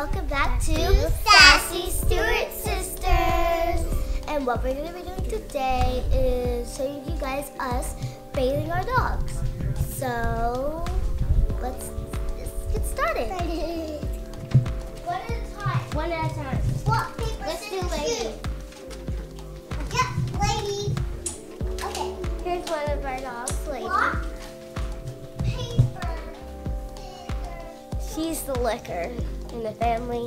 welcome back to Sassy Stewart Sisters. And what we're going to be doing today is showing you guys us bathing our dogs. So let's get started. One at a time. One at a time. Rock, paper, let's do lady. Yep, lady. Okay. Here's one of our dogs, lady. Rock, paper, scissors. She's the licker in the family.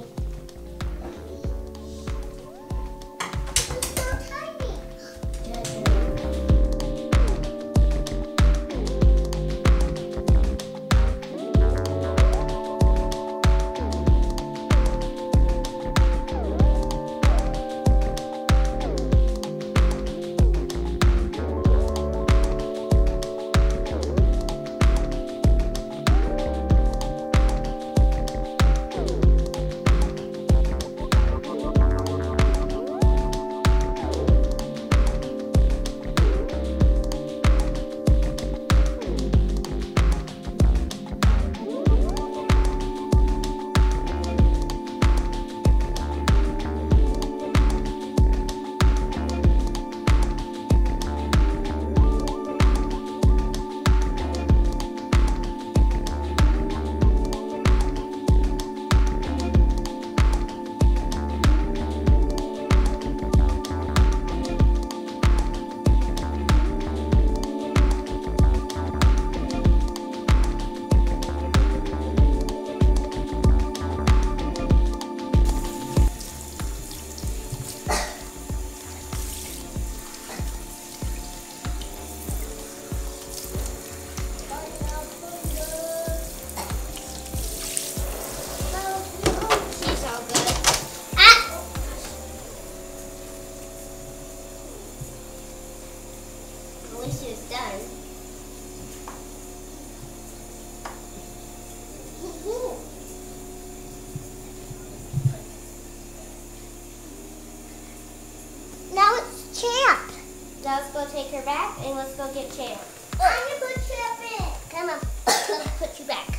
She was done. Now it's Champ. Now let's go take her back and let's go get Champ. I'm gonna put Champ in. Come on, let's put you back.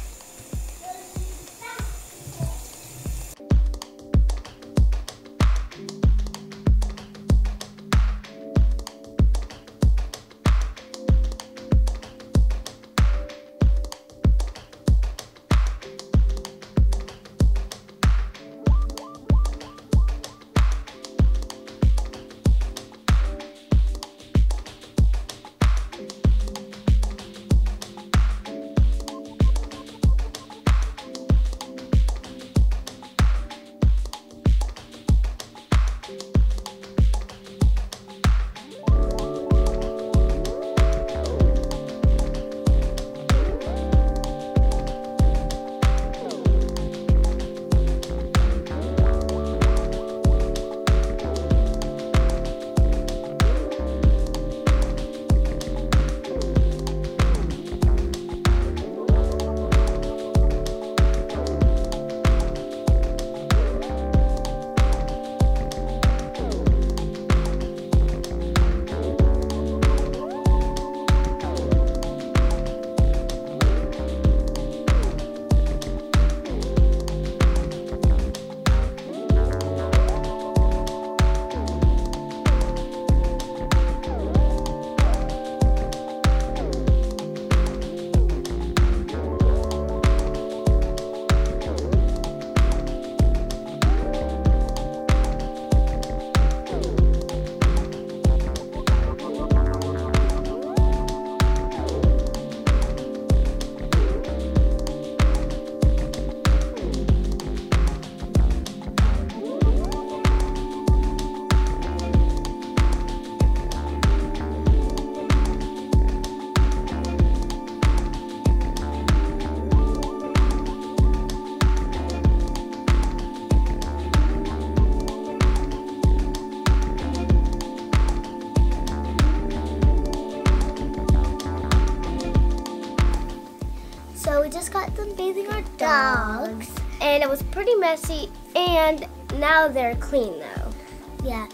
So we just got them bathing our dogs, and it was pretty messy, and now they're clean though. Yeah,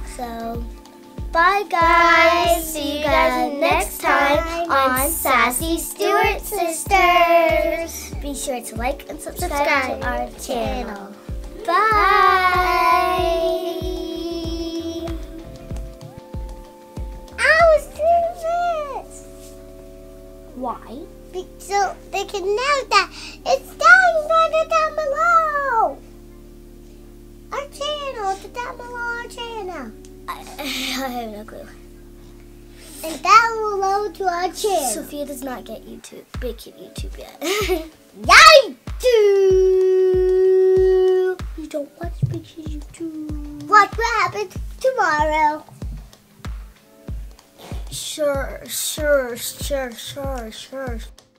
so bye guys. See you guys next time on Sassy Stewart Sisters. Be sure to like and subscribe to our channel. Bye. I was doing this. Why? So they can know that it's down below. Our channel, it's down below our channel. I have no clue. And that will load to our channel. Sophia does not get big YouTube yet. I do. You don't watch big YouTube. Watch what happens tomorrow. Sure.